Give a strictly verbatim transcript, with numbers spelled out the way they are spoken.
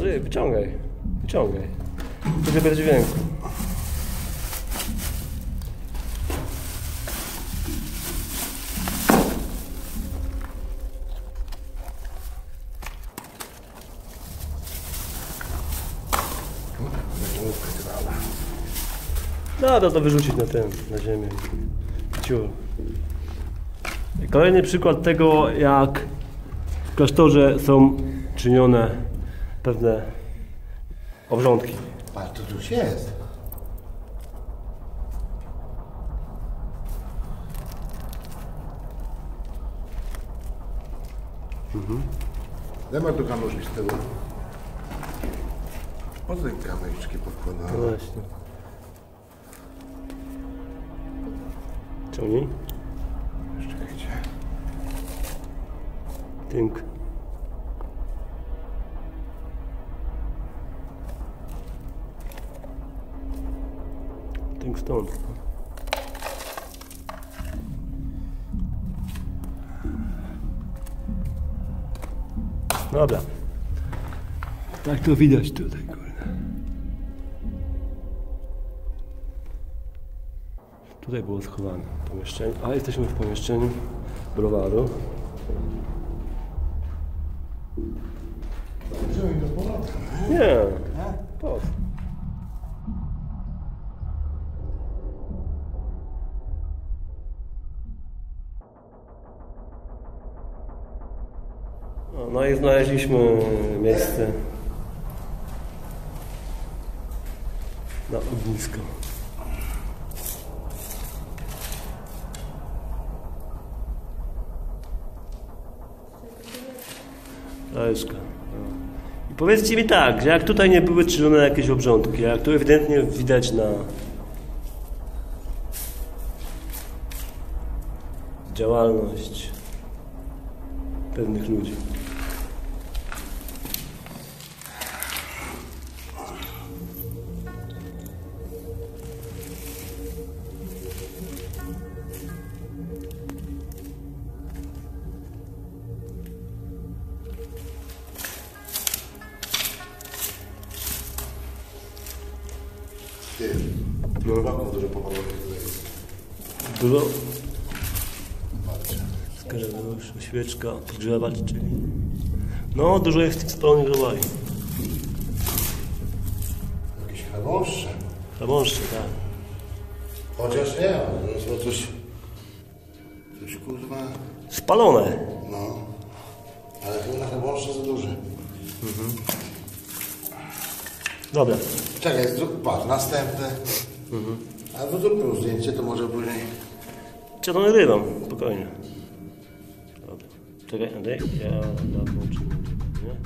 Andrzej, wyciągaj. Wyciągaj. Będzie bez dźwięku. Dobra, to wyrzucić na ten, na ziemię. Ciur. I kolejny przykład tego, jak w klasztorze są czynione pewne obrządki. Patrz, to tu jest. Mhm. Zobacz do kamerki z tyłu. Po tej kamyczki podkładane. No właśnie. Ciągnij. Jeszcze gdzie? Tynk. Tynk stąd. Dobra. Tak to widać tutaj, kurde. Tutaj było schowane pomieszczenie, a jesteśmy w pomieszczeniu browaru. Idziemy do powrotu. Nie, po co? No, no i znaleźliśmy miejsce na ognisko. Leszka. I powiedzcie mi tak, że jak tutaj nie były czynione jakieś obrządki, jak tu ewidentnie widać na działalność pewnych ludzi. Ty, no. Baku dużo powolownie tutaj jest. Dużo? Patrzcie. Skarżeusz, świeczka, podgrzewacz, czyli... No, dużo jest tych spalonych robali. Jakieś chrabąszcze. Chrabąszcze, tak. Chociaż nie, to jest coś... Coś kurwa... Spalone. No. Ale chyba na chrabąszcze za duże. Mhm. Dobra. Czekaj, zrób, patrz, następne. Mhm. A to zrób zdjęcie, to może później... Czy to nagrywam? Spokojnie. Dobra. Czekaj, Andrzej, ja dam włączymy, nie?